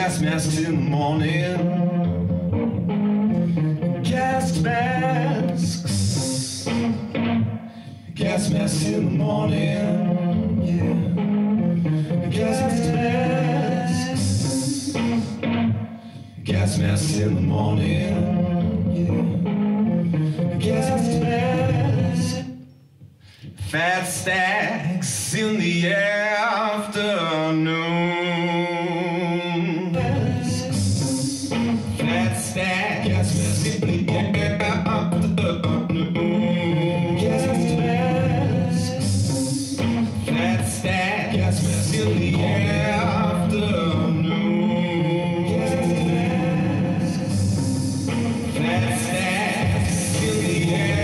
gas masks in the morning. Gas masks. Gas masks in the morning. Yeah. Gas masks. Gas masks in the morning. Yeah. Gas masks. Fat stacks in the afternoon. Fat stacks simply in the afternoon. Fat stacks in the afternoon. Fat stacks in the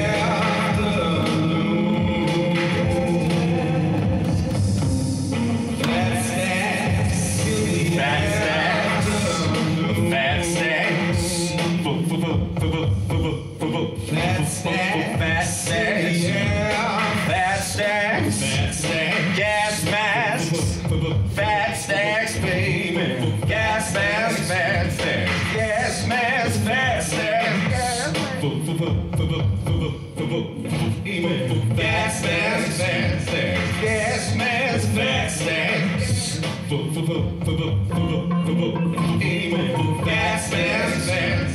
gas masks, fat stacks, baby. Gas masks, fat stacks, gas masks, fat stacks, gas masks, fat stacks, gas masks, fat stacks, gas masks, fat stacks.